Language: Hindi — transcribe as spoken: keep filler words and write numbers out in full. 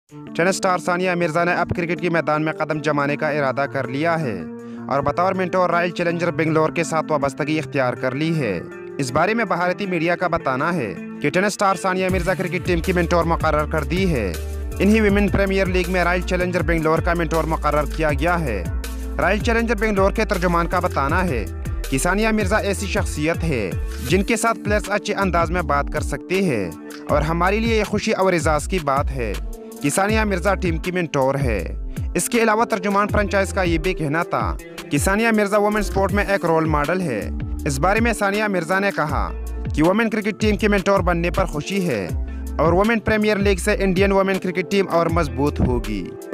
टेनिस स्टार सानिया मिर्जा ने अब क्रिकेट के मैदान में कदम जमाने का इरादा कर लिया है और बतौर मेंटोर रॉयल चैलेंजर बेंगलोर के साथ वाबस्तगी इख्तियार कर ली है। इस बारे में भारतीय मीडिया का बताना है कि tennis star Sania Mirza cricket team की मेंटोर मुकर्रर कर दी है। इन्हीं विमेन प्रीमियर लीग में रॉयल चैलेंजर बेंगलोर का मेंटोर मुकर्रर किया गया है। रॉयल चैलेंजर बेंगलोर के तर्जुमान का बताना है कि सानिया मिर्जा ऐसी शख्सियत है जिनके साथ प्लेयर्स अच्छे अंदाज में बात कर सकते हैं और हमारे लिए ये खुशी और एजाज़ की बात है कि सानिया मिर्जा टीम की मेंटोर है। इसके अलावा तर्जुमान फ्रेंचाइज का ये भी कहना था कि सानिया मिर्जा वुमेन स्पोर्ट में एक रोल मॉडल है। इस बारे में सानिया मिर्जा ने कहा कि वुमेन क्रिकेट टीम के मेंटोर बनने पर खुशी है और वुमेन प्रीमियर लीग से इंडियन वुमेन क्रिकेट टीम और मजबूत होगी।